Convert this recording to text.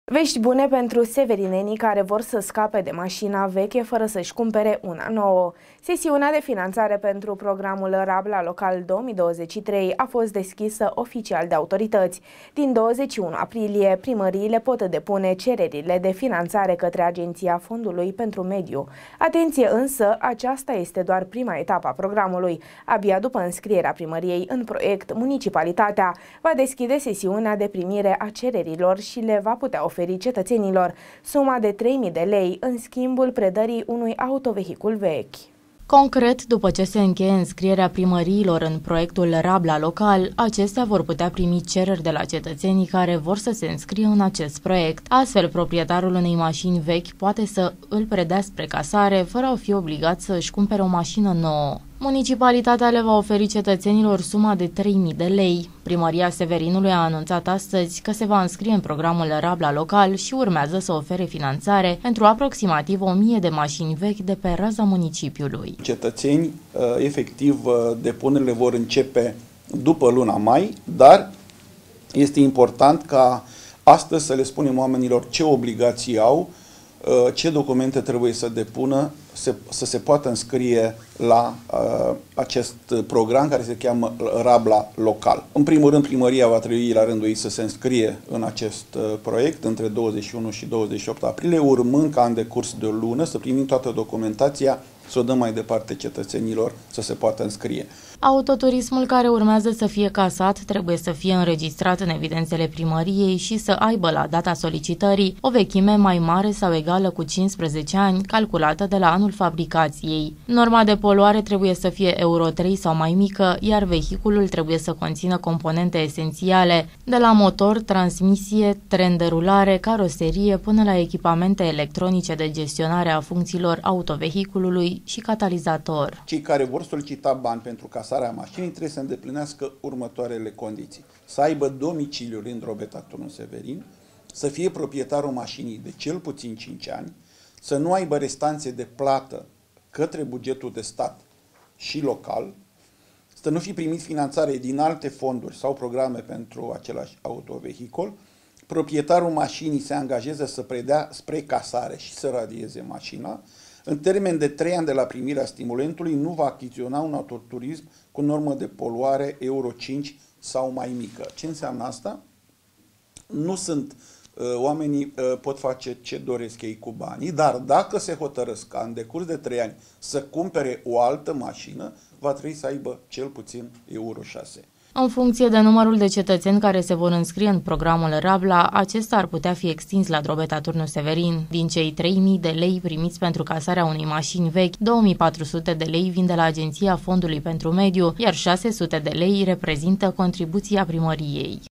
Vești bune pentru severinenii care vor să scape de mașina veche fără să-și cumpere una nouă. Sesiunea de finanțare pentru programul Rabla Local 2023 a fost deschisă oficial de autorități. Din 21 aprilie, primăriile pot depune cererile de finanțare către Agenția Fondului pentru Mediu. Atenție însă, aceasta este doar prima etapă a programului. Abia după înscrierea primăriei în proiect, municipalitatea va deschide sesiunea de primire a cererilor și le va putea oferi cetățenilor suma de 3.000 de lei în schimbul predării unui autovehicul vechi. Concret, după ce se încheie înscrierea primăriilor în proiectul Rabla Local, acestea vor putea primi cereri de la cetățenii care vor să se înscrie în acest proiect. Astfel, proprietarul unei mașini vechi poate să îl predea spre casare, fără a fi obligat să își cumpere o mașină nouă. Municipalitatea le va oferi cetățenilor suma de 3.000 de lei. Primăria Severinului a anunțat astăzi că se va înscrie în programul Rabla Local și urmează să ofere finanțare pentru aproximativ 1.000 de mașini vechi de pe raza municipiului. Cetățeni, efectiv, depunerile vor începe după luna mai, dar este important ca astăzi să le spunem oamenilor ce obligații au, ce documente trebuie să depună să se poată înscrie la acest program care se cheamă Rabla Local. În primul rând, primăria va trebui la rândul ei să se înscrie în acest proiect între 21 și 28 aprilie, urmând ca în decurs de o lună să primim toată documentația, să o dăm mai departe cetățenilor să se poată înscrie. Autoturismul care urmează să fie casat trebuie să fie înregistrat în evidențele primăriei și să aibă la data solicitării o vechime mai mare sau egală cu 15 ani, calculată de la anul fabricației. Norma de poluare trebuie să fie Euro 3 sau mai mică, iar vehiculul trebuie să conțină componente esențiale, de la motor, transmisie, tren de rulare, caroserie, până la echipamente electronice de gestionare a funcțiilor autovehiculului și catalizator. Cei care vor solicita bani pentru casarea mașinii trebuie să îndeplinească următoarele condiții. Să aibă domiciliul în Drobeta Turnul Severin, să fie proprietarul mașinii de cel puțin 5 ani, să nu aibă restanțe de plată către bugetul de stat și local, să nu fi primit finanțare din alte fonduri sau programe pentru același autovehicul, proprietarul mașinii se angajează să predea spre casare și să radieze mașina. În termen de 3 ani de la primirea stimulentului, nu va achiziționa un autoturism cu normă de poluare Euro 5 sau mai mică. Ce înseamnă asta? Nu sunt oamenii pot face ce doresc ei cu banii, dar dacă se hotărăsc ca în decurs de 3 ani să cumpere o altă mașină, va trebui să aibă cel puțin Euro 6. În funcție de numărul de cetățeni care se vor înscrie în programul Rabla, acesta ar putea fi extins la Drobeta Turnul Severin. Din cei 3.000 de lei primiți pentru casarea unei mașini vechi, 2.400 de lei vin de la Agenția Fondului pentru Mediu, iar 600 de lei reprezintă contribuția primăriei.